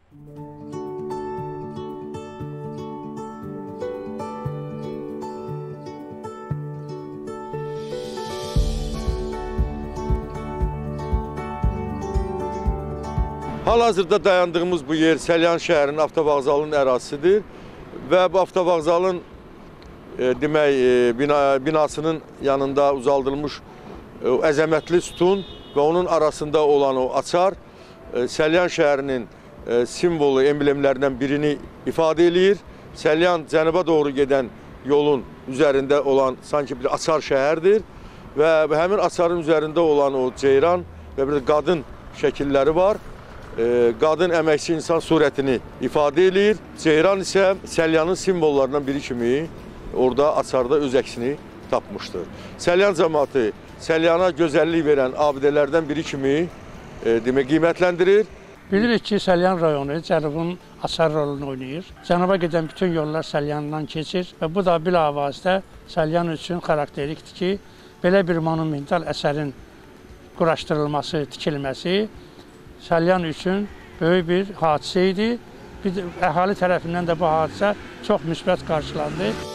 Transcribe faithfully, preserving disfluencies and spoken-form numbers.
Hal-hazırda dayandığımız bu yer Səlyan şəhərinin avtovağzalının ərazisidir və bu avtovağzalın e, demək e, bina, binasının yanında uzaldılmış e, əzəmətli sütun və onun arasında olan o açar e, Səlyan şəhərinin e, simvolu, emblemlərindən birini ifadə eləyir. Səlyan cənuba doğru gedən yolun üzərində olan sanki bir açar şəhərdir və həmin açarın üzərində olan o ceyran və bir qadın şəkilləri var. Qadın əməkçi insan surətini ifadə eləyir. Ceyran isə Səlyanın simvollarından biri kimi orada açarda öz əksini tapmışdır. Səlyan cəmaatı Səlyana gözəllik verən abidələrdən biri kimi e, demək qiymətləndirir. Bilirik ki, Səlyan rayonu cənubun açar rolunu oynayır. Cənuba gedən bütün yollar Səlyandan keçir və bu da bilavasitə Səlyan üçün xarakterikdir ki, belə bir monumental əsərin quraşdırılması, tikilməsi Səlyan üçün böyük bir hadisə idi. Bir əhali tərəfindən də bu hadisə çox müsbət qarşılandı.